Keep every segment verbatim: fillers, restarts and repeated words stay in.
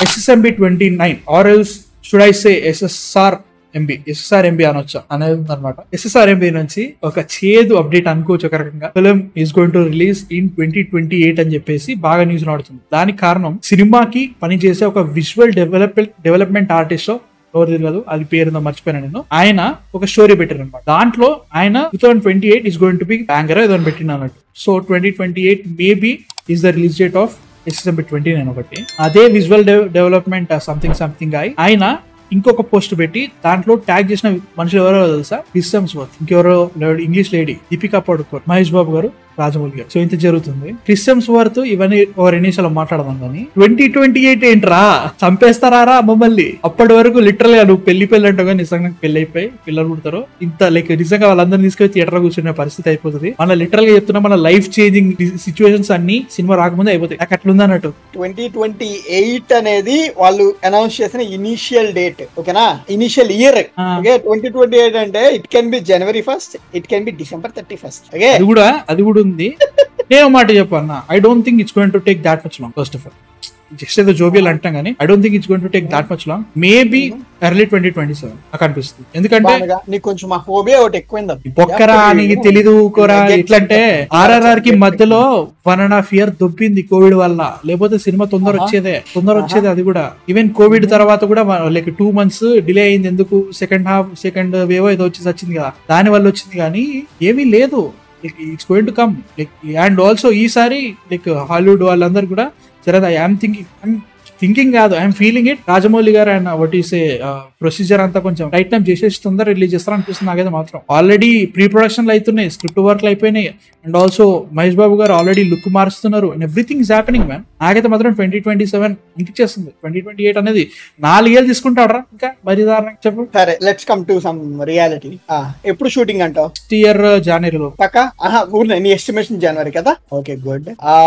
SSMB twenty nine or else should I say SSR MB SSR MB అనొచ్చా అనేది అనమాట. SSR MB నుంచి ఒక చేదు అప్డేట్ అనుకోవచ్చు ఒక రకంగా. Film is going to release in twenty twenty eight అని చెప్పేసి బాగా న్యూస్ నడుతుంది. దానికి కారణం సినిమాకి పనిచేసే ఒక విజువల్ డెవలప్మెంట్ డెవలప్మెంట్ ఆర్టిస్ట్ ఎవరు తెలియదు, అది పేరు మర్చిపోయినా నేను. ఆయన ఒక స్టోరీ పెట్టారు అనమాట. దాంట్లో ఆయన two thousand twenty eight is going to be banger ఏదో పెట్టిన అన్నట్టు. So twenty twenty eight maybe is the release date of SSMB twenty nine ఒకటి. అదే విజువల్ డెవలప్మెంట్ సంథింగ్ సంథింగ్ అయి ఆయన ఇంకొక పోస్ట్ పెట్టి దాంట్లో ట్యాగ్ చేసిన మనుషులు ఎవరో తెలుసా? క్రిస్ హెమ్స్వర్త్, ఇంకెవరో ఇంగ్లీష్ లేడీ దీపికా పడుకోర్, మహేష్ బాబు గారు, రాజమౌళి గారు. సో ఇంత జరుగుతుంది. క్రిస్ హెమ్స్వర్త్ ఇవన్నీ ఒక రెండు నిమిషాలు మాట్లాడదాం కానీ ట్వంటీ ట్వంటీ ఎయిట్ ఏంట్రా చంపేస్తారా మమ్మల్ని? అప్పటి వరకు లిటరల్ గా నువ్వు పెళ్లి పెళ్లి అంటావు కానీ నిజంగా పెళ్లి అయిపోయి పిల్లలు పుడతారు. ఇంత లైక్ నిజంగా వాళ్ళందరినీ తీసుకొని థియేటర్ కూర్చునే పరిస్థితి అయిపోతుంది. మన లిటరల్ గా చెప్తున్నా మన లైఫ్ చేంజింగ్ సిచ్యువేషన్స్ అన్ని సినిమా రాకముందే అయిపోతాయి. నాకు అట్లుంది అన్నట్టు. ట్వంటీ ట్వంటీ ఎయిట్ అనేది వాళ్ళు అనౌన్స్ చేసిన ఇనిషియల్ డేట్, ఓకేనా, initial year. Okay, twenty twenty eight అంటే it can be January first, it can be December thirty first. Okay, అది కూడా అది కూడా ఉంది. నేను మాట చెప్పన్నా, I don't think it's going to take that much long. First of all just ఏదో జోబియల్ అంటాం కానీ I don't think it's going to take that much long. Maybe early twenty twenty seven నాకు అనిపిస్తుంది. ఎందుకంటే నీకు కొంచెం మా ఫోబియా ఒకటి ఎక్కువైంది. ఒక్కరా నీకు తెలీదు కోరా. ఎట్లంటే ఆర్ఆర్ఆర్ కి మధ్యలో వన్ అండ్ హాఫ్ ఇయర్ దొబ్బింది కోవిడ్ వల్ల, లేకపోతే సినిమా తొందర వచ్చేదే తొందర వచ్చేది అది కూడా. ఈవెన్ కోవిడ్ తర్వాత కూడా లైక్ టూ మంత్స్ డిలే అయింది. ఎందుకు? సెకండ్ హాఫ్ సెకండ్ వేవ్ ఏదో వచ్చేసి వచ్చింది కదా, దాని వల్ల వచ్చింది. కానీ ఏమీ లేదు, it's going to come. Like and also ఈసారి లైక్ హాలీవుడ్ వాళ్ళందరూ కూడా సరే ఐఎమ్ థింకింగ్ థింకింగ్ కాదు I'm feeling it. Rajamouli garu and what is a procedure అంతా కొంచెం రైట్ టైం చేసేసి తొందర రిలీజ్ చేస్తారు అనిపిస్తుంది నాకైతే మాత్రం. ఆల్రెడీ ప్రీ ప్రొడక్షన్లు అవుతున్నాయి, స్క్రిప్ట్ వర్క్లు అయిపోయినాయి, and also Mahesh Babu garu already look మారుస్తున్నారు. And everything is happening man. నాకైతే మాత్రం ట్వంటీ ట్వంటీ సెవెన్ అనిపించేస్తుంది. ట్వంటీ ట్వంటీ ఎయిట్ అనేది నాలుగేళ్ళు తీసుకుంటాడరా ఇంకా మరి దారుణంగా చెప్పు. సరే, let's come to some reality. ఎప్పుడు షూటింగ్ అంటావు? నెక్స్ట్ ఇయర్ జనవరిలో పక్కా. ఊరినే నీ ఎస్టిమేషన్ జనవరి కదా? Okay, good.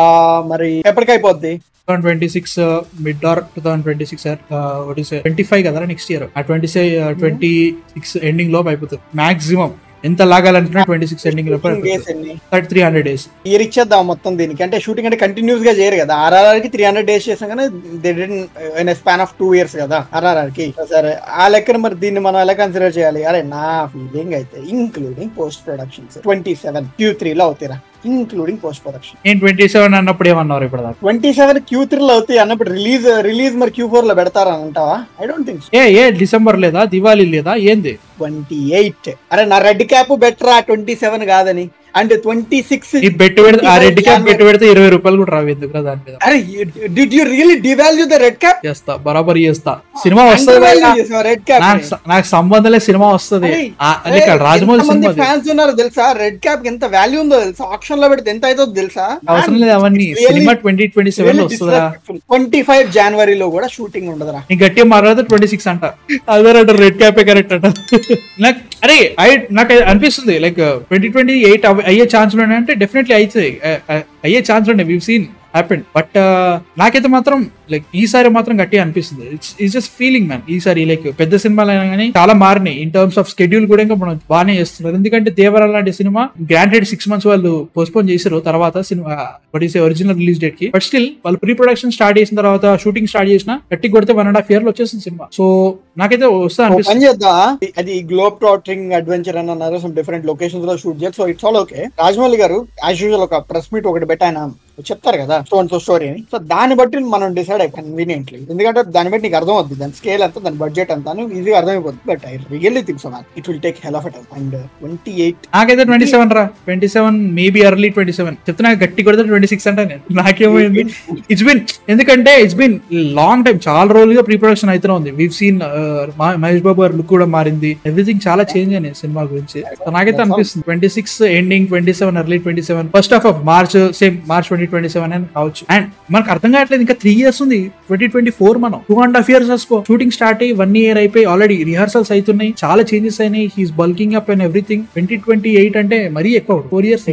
మరి ఎప్పటికైపోద్ది? Twenty twenty six mid or two thousand twenty six twenty five కదా నెక్స్ట్ ఇయర్. ఆ ట్వంటీ ట్వంటీ సిక్స్ ఎండింగ్ లోపు అయిపోతుంది మాక్సిమం. ఎంత లాగాలంటున్నా ట్వంటీ సిక్స్ ఎండింగ్ లోపు త్రీ హండ్రెడ్ డేస్ ఇయర్ ఇచ్చేద్దాం మొత్తం దీనికి. అంటే షూటింగ్ అంటే కంటిన్యూస్ గా చేయరు కదా. ఆర్ఆర్ఆర్ కి త్రీ హండ్రెడ్ డేస్ చేసాం కానీ in span of two years కదా ఆర్ఆర్ఆర్ కి. సరే, ఆ లెక్కన మరి దీన్ని మనం ఎలా కన్సిడర్ చేయాలి? అరే నా ఫీలింగ్ అయితే including post productions twenty seven Q three లో అవుతారా, ఇంక్లూడింగ్ పోస్ట్ ప్రొడక్షన్. నేను ట్వంటీ సెవెన్ అన్నప్పుడు ఏమన్నారు? ఇప్పుడు ట్వంటీ సెవెన్ క్యూ త్రీ లో అవుతాయి అన్నప్పుడు రిలీజ్ రిలీజ్ మరి క్యూ ఫోర్ లో పెడతారా అంటావా? I don't think. ఏ ఏ డిసెంబర్ లేదా, దివాళీ లేదా, ఏంది? Twenty eight. అరే నా రెడ్ క్యాప్ బెటర్ ఆ ట్వంటీ సెవెన్ కాదని. అంటే ట్వంటీ సిక్స్ బెట్ పెడితే ఆ రెడ్ క్యాప్ బెట్ పెడితే ఇరవై రూపాయలు కూడా రావు ఎందుకు దాని మీద. అరే did you really devalue the red cap? చేస్తా, బరాబర్ చేస్తా. సినిమా వస్తుంది, రెడ్ క్యాప్ నాకు సంబంధం లేదు, సినిమా వస్తుంది. రాజమౌళి సినిమా ఫ్యాన్స్ ఉన్నారు తెలుసా? రెడ్ క్యాప్ ఎంత వాల్యూ ఉందో తెలుసా? ఆప్షన్ లో పెడితే ఎంత అవుతుందో తెలుసా? అవసరం లేదు అవన్నీ. సినిమా ట్వంటీ ట్వంటీ సెవెన్ లో వస్తుందా? ట్వంటీ ఫైవ్ జనవరిలో కూడా షూటింగ్ ఉండదురా. నీ గట్టిగా మాట్లాడితే ట్వంటీ సిక్స్ అంట. అదే రెడ్ క్యాపే కరెక్ట్ అంట. నాకు అరే నాకు అనిపిస్తుంది లైక్ ట్వంటీ ట్వంటీ ఎయిట్ అయ్యే ఛాన్స్ అంటే డెఫినెట్లీ అవుతుంది, అయ్యే ఛాన్స్ ఉండే. We've seen happen. బట్ నాకైతే మాత్రం లైక్ ఈసారి మాత్రం గట్టిగా అనిపిస్తుంది. It's it's just feeling man. ఈసారి లైక్ పెద్ద సినిమాలు అయినా కానీ చాలా మారినాయి ఇన్ టర్మ్స్ ఆఫ్ స్కెడ్యూల్ కూడా. ఇంకా మనం బాగానే చేస్తున్నారు. ఎందుకంటే దేవరా లాంటి సినిమా గ్రాంటెడ్ సిక్స్ మంత్స్ వాళ్ళు పోస్ట్పోన్ చేశారు తర్వాత సినిమా ఒరిజినల్ రిలీజ్ డేట్ కి. బట్ స్టిల్ వాళ్ళు ప్రీ ప్రొడక్షన్ స్టార్ట్ చేసిన తర్వాత షూటింగ్ స్టార్ట్ చేసిన గట్టి కొడితే వన్ అండ్ హాఫ్ ఇయర్ లో వచ్చేసింది సినిమా. సో నాకైతే వస్తా అనిపిస్తుంది. అది గ్లోబ్ ట్రాటింగ్ అడ్వెంచర్ అని అన్నారు, సమ్ డిఫరెంట్ లొకేషన్స్ లో షూట్ చేయాలి. So it's all okay. Rajamouli garu as usual ఒక ప్రెస్ మీట్ ఒకటి పెట్టి ఆయన చెప్తారు కదా సో అండ్ సో స్టోరీ అని. సో దాన్ని బట్టి మనం డిసైడ్ అయిపోయి కన్వీనియంట్లీ, ఎందుకంటే దాన్ని బట్టి నీకు అర్థం అవుతుంది దాని స్కేల్ అంతా, దాని బడ్జెట్ అంతా ఈజీగా అర్థమైపోతుంది. But I really think so it will take hell of time. And twenty eight నాకైతే ట్వంటీ సెవెన్ రా twenty seven maybe early twenty seven చెప్తున్నా. గట్టి కొడితే ట్వంటీ సిక్స్ అంటే నేను నాకేమైంది. ఇట్స్ బిన్ ఎందుకంటే ఇట్స్ బిన్ లాంగ్ టైం, చాలా రోజులుగా ప్రీ ప్రొడక్షన్ అయితే ఉంది. వీవ్ సీన్ మహేష్ బాబు గారు లుక్ కూడా మారింది, ఎవ్రీథింగ్ చాలా చేంజ్ అయినాయి సినిమా గురించి. నాకైతే అనిపిస్తుంది twenty six ending, twenty seven early twenty seven first half of March, same March twenty twenty seven అని కావచ్చు. అండ్ మనకు అర్థం కావట్లేదు ఇంకా త్రీ ఇయర్స్ ఉంది ట్వంటీ ట్వంటీ ఫోర్. మనం టూ అండ్ హాఫ్ ఇయర్స్ వేసుకో. షూటింగ్ స్టార్ట్ అయ్యి వన్ ఇయర్ అయిపోయి ఆల్రెడీ రిహార్సల్స్ అవుతున్నాయి, చాలా చేంజెస్ అయినాయి. He's bulking up and everything. Twenty twenty eight అంటే మరీ ఎక్కువ, ఫోర్ ఇయర్స్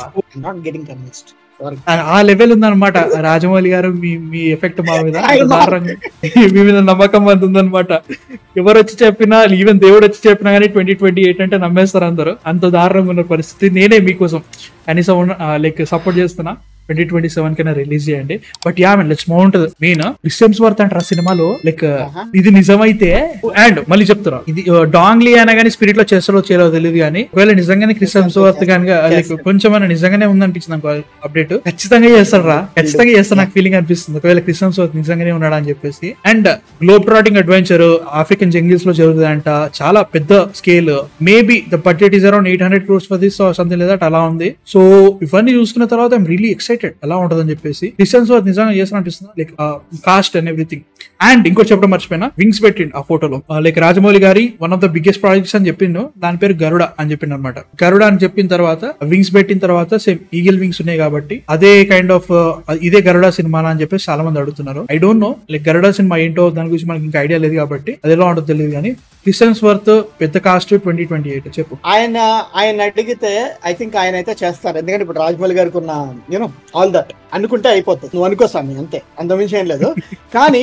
ఆ లెవెల్ ఉందన్నమాట. రాజమౌళి గారు మీ మీ ఎఫెక్ట్ మా మీద మీ మీద నమ్మకం అంత ఉందన్నమాట. ఎవరు వచ్చి చెప్పినా, ఈవెన్ దేవుడు వచ్చి చెప్పినా కానీ ట్వంటీ ట్వంటీ ఎయిట్ అంటే నమ్మేస్తారు అందరూ. అంత దారుణంగా ఉన్న పరిస్థితి. నేనే మీకోసం కనీసం లైక్ సపోర్ట్ చేస్తున్నా. ట్వంటీ ట్వంటీ సెవెన్ కైనా రిలీజ్ చేయండి. But yeah man let's move on to the main. Chris Hemsworth అంటారు ఆ సినిమాలో లైక్ ఇది నిజమైతే అండ్ మళ్ళీ చెప్తున్నా ఇది డాంగ్లీ అయినా కానీ స్పిరిట్ లో చేస్తారో చేయలో తెలియదు కానీ ఒకవేళ నిజంగానే క్రిస్ హెమ్స్వర్త్ కనుక లైక్ కొంచెం నిజంగానే ఉందనిపించింది నాకు అప్డేట్. ఖచ్చితంగా చేస్తారు రా, ఖచ్చితంగా చేస్తారు నాకు ఫీలింగ్ అనిపిస్తుంది ఒకవేళ క్రిస్ హెమ్స్వర్త్ నిజంగానే ఉన్నాడు అని చెప్పేసి. And globe trotting adventure African jungles లో జరుగుతుందంట, చాలా పెద్ద scale. Maybe the budget is around eight hundred crores for this something లేదా అలా ఉంది. సో ఇవన్నీ చూసుకున్న తర్వాత ఐఎమ్ రియలీ ఎక్సైటెడ్ ఎలా ఉంటుందని చెప్పేసి. క్రిస్ హెమ్స్వర్త్ నిజంగా చేసిన అనిపిస్తుంది like cast and everything. And ఇంకోటి చెప్పడం మర్చిపోయినా, వింగ్స్ పెట్టిండు ఆ ఫోటోలో లైక్ రాజమౌళి గారి one of the biggest projects అని చెప్పిండు, దాని పేరు గరుడ అని చెప్పిండు అనమాట. గరుడ అని చెప్పిన తర్వాత వింగ్స్ పెట్టిన తర్వాత సేమ్ ఈగిల్ వింగ్స్ ఉన్నాయి కాబట్టి అదే కైండ్ ఆఫ్ ఇదే గరుడ సినిమా అని చెప్పేసి చాలా మంది అడుగుతున్నారు. I don't know like Garuda cinema ఏంటో దాని గురించి మనకి ఇంకా ఐడియా లేదు కాబట్టి అది ఎలా ఉంటుందో తెలియదు. కానీ క్రిస్ హెమ్స్వర్త్ పెద్ద కాస్ట్ ట్వంటీ ట్వంటీ ఎయిట్ చెప్పు. ఆయన ఆయన అడిగితే ఐ థింక్ ఆయన అయితే చేస్తారు, ఎందుకంటే ఇప్పుడు రాజమౌళి గారికి ఉన్న యూనో ఆల్ దట్ అనుకుంటే అయిపోతుంది. నువ్వు అనుకోసామి అంతే, అంత మించి ఏం లేదు. కానీ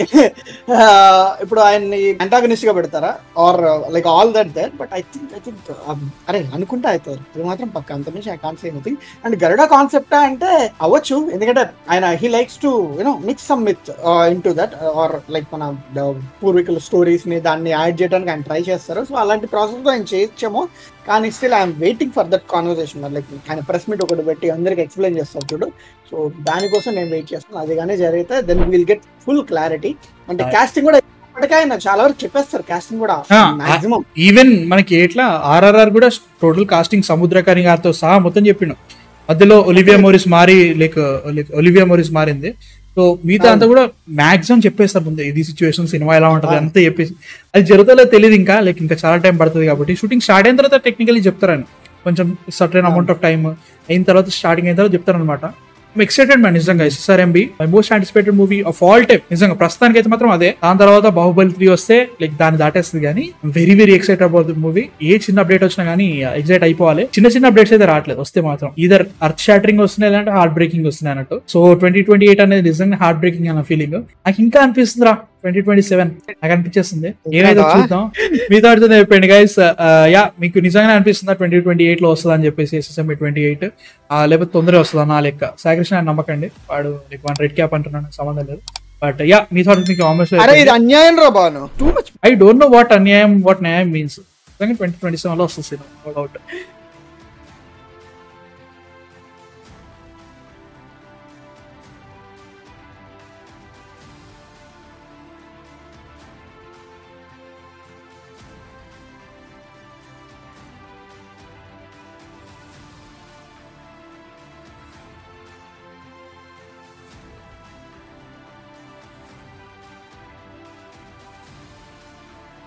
ఇప్పుడు ఆయన్ని అంటాగనిస్ట్ గా పెడతారా or like all that there, but I think I think అరే అనుకుంటే అవుతుంది అది మాత్రం పక్క, అంత మించి I can't say anything. And Garuda concept అంటే అవ్వచ్చు, ఎందుకంటే ఆయన he likes to you know mix some with into that or like మన పూర్వీకుల స్టోరీస్ ని దాన్ని యాడ్ చేయడానికి ఆయన ట్రై చేస్తారు. సో అలాంటి ప్రాసెస్ లో ఆయన చేయొచ్చేమో, కానీ still I'm waiting for that conversation. Like ఆయన ప్రెస్ మీట్ ఒకటి పెట్టి అందరికి ఎక్స్ప్లెయిన్ చేస్తారు చూడు, సో దానికోసం నేను వెయిట్ చేస్తాను. అది కానీ జరిగితే then will get full clarity. అంటే కాస్టింగ్ కూడా ఇప్పటికే ఆయన చాలా వరకు చెప్పేస్తారు, కాస్టింగ్ కూడా మాక్సిమం. ఈవెన్ మనకి ఎట్లా ఆర్ఆర్ఆర్ కూడా టోటల్ కాస్టింగ్ సముద్రకాని గారితో సహా మొత్తం చెప్పిండు. మధ్యలో ఒలివియా మోరిస్ మారి లైక్ ఒలివియా మోరిస్ మారింది. సో మిగతా అంతా కూడా మాక్సిమం చెప్పేస్తారు ముందే, ఇది సిచ్యువేషన్ సినిమా ఎలా ఉంటుంది అంతా చెప్పేసి. అది జరుగుతుందో తెలియదు ఇంకా, లైక్ ఇంకా చాలా టైం పడుతుంది కాబట్టి. షూటింగ్ స్టార్ట్ అయిన తర్వాత టెక్నికలీ చెప్తారని కొంచెం సర్టెన్ అమౌంట్ ఆఫ్ టైమ్ అయిన తర్వాత స్టార్టింగ్ అయిన తర్వాత చెప్తారనమాట. ఎక్సైటెడ్ మ్యాన్ నిజంగా. SSRMB my most anticipated movie of all time నిజంగా. ప్రస్తుతానికి అయితే మాత్రం అదే. దాని తర్వాత బాహుబలి త్రీ వస్తే లైక్ దాన్ని దాటేస్తుంది. కానీ very very excited about the movie. ఏ చిన్న అప్డేట్ వచ్చినా కానీ ఎక్సైట్ అయిపోవాలి. చిన్న చిన్న అప్డేట్స్ అయితే రావట్లేదు, వస్తే మాత్రం ఈధర్ అర్త్ షాటరింగ్ వస్తున్నాయి లేదంటే హార్ట్ బ్రేకింగ్ వస్తున్నాయి అన్నట్టు. సో ట్వంటీ ట్వంటీ ఎయిట్ అనేది నిజంగా హార్ట్ బ్రేకింగ్ అన్న ఫీలింగ్ నాకు ఇంకా అనిపిస్తుంది రా. ట్వంటీ ట్వంటీ సెవెన్ నాకు అనిపించేస్తుంది. ఏమైతే చూద్దాం. మీతో అడుగుతుంది అయిపోయింది గైస్. యా మీకు నిజంగానే అనిపిస్తుందా ట్వంటీ ట్వంటీ ఎయిట్ లో వస్తుందా అని చెప్పేసి ఎస్ఎస్ఎంబి ట్వంటీ ఎయిట్ లేకపోతే తొందరగా వస్తుందా నా లెక్క. సాయికృష్ణ అని నమ్మకండి, వాడు లైక్ వన్ రెడ్ క్యాప్ అంటున్నాను, సంబంధం లేదు. బట్ యా మీ థాట్ మీకు almost I don't know what అన్యాయం వాట్ న్యాయం మీన్స్. ట్వంటీ ట్వంటీ సెవెన్ లో వస్తుంది.